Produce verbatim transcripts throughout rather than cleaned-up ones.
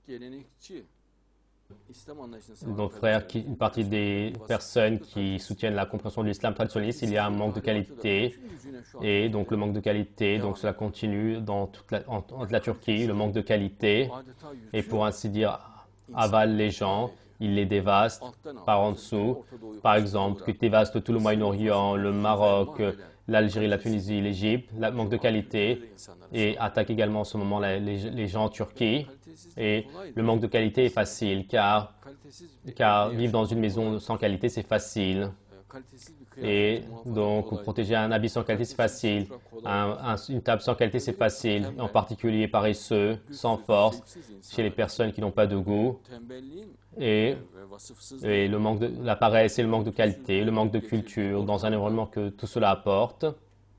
Donc, frère, qui, une partie des personnes qui soutiennent la compréhension de l'islam traditionnaliste, il y a un manque de qualité. Et donc, le manque de qualité, donc cela continue dans toute la, en, en la Turquie, le manque de qualité. Et pour ainsi dire, avale les gens, il les dévaste par en dessous. Par exemple, que dévaste tout le Moyen-Orient, le Maroc, l'Algérie, la Tunisie, l'Égypte, le manque de qualité, et attaque également en ce moment les, les, les gens en Turquie. Et le manque de qualité est facile, car, car vivre dans une maison sans qualité, c'est facile. Et donc, protéger un habit sans qualité, c'est facile. Un, un, une table sans qualité, c'est facile. En particulier paresseux, sans force, chez les personnes qui n'ont pas de goût. Et, et le manque de la paresse et le manque de qualité, le manque de culture dans un environnement que tout cela apporte.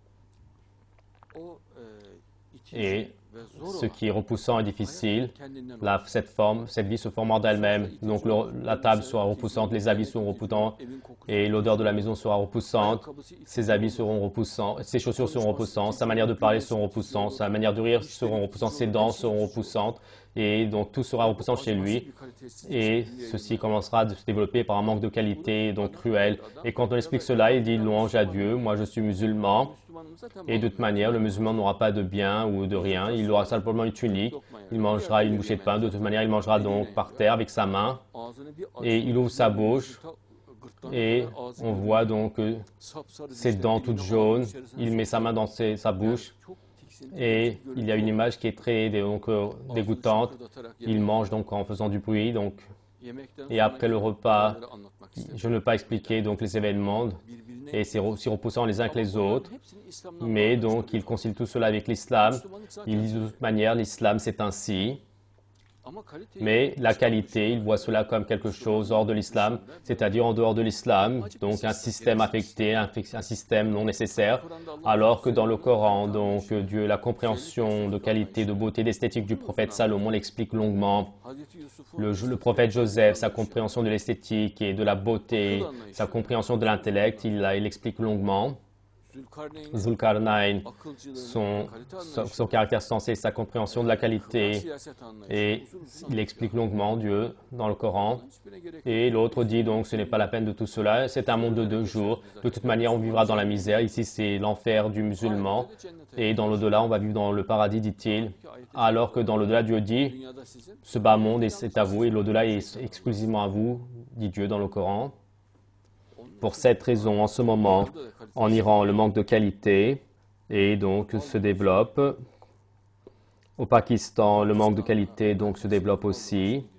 Et ce qui est repoussant et difficile, la, cette forme, cette vie se formant d'elle-même. Donc le, la table sera repoussante, les habits seront repoussants et l'odeur de la maison sera repoussante. Ses habits seront repoussants, ses chaussures seront repoussantes, sa manière de parler sera repoussante, sa manière de rire sera repoussante, ses dents seront repoussantes. Et donc tout sera repoussant chez lui. Et ceci commencera à se développer par un manque de qualité, donc cruel. Et quand on explique cela, il dit louange à Dieu, moi je suis musulman. Et de toute manière, le musulman n'aura pas de bien ou de rien. Il aura simplement une tunique. Il mangera une bouchée de pain. De toute manière, il mangera donc par terre avec sa main. Et il ouvre sa bouche. Et on voit donc ses dents toutes jaunes. Il met sa main dans ses, sa bouche. Et il y a une image qui est très donc, euh, dégoûtante. Il mange donc en faisant du bruit. Donc, et après le repas, je ne veux pas expliquer donc les événements. Et c'est aussi repoussant les uns que les autres. Mais donc, il concilie tout cela avec l'islam. Il dit de toute manière, l'islam c'est ainsi. Mais la qualité, il voit cela comme quelque chose hors de l'islam, c'est-à-dire en dehors de l'islam, donc un système affecté, un, un système non nécessaire, alors que dans le Coran, donc Dieu, la compréhension de qualité, de beauté, d'esthétique du prophète Salomon l'explique longuement. Le, le prophète Joseph, sa compréhension de l'esthétique et de la beauté, sa compréhension de l'intellect, il, il explique longuement. Zulkarnain, son, son, son caractère sensé, sa compréhension de la qualité, et il explique longuement Dieu dans le Coran. Et l'autre dit donc ce n'est pas la peine de tout cela, c'est un monde de deux jours. De toute manière, on vivra dans la misère. Ici, c'est l'enfer du musulman, et dans l'au-delà, on va vivre dans le paradis, dit-il. Alors que dans l'au-delà, Dieu dit ce bas monde est à vous, et l'au-delà est exclusivement à vous, dit Dieu dans le Coran. Pour cette raison, en ce moment, en Iran, le manque de qualité et donc se développe. Au Pakistan, le manque de qualité donc se développe aussi.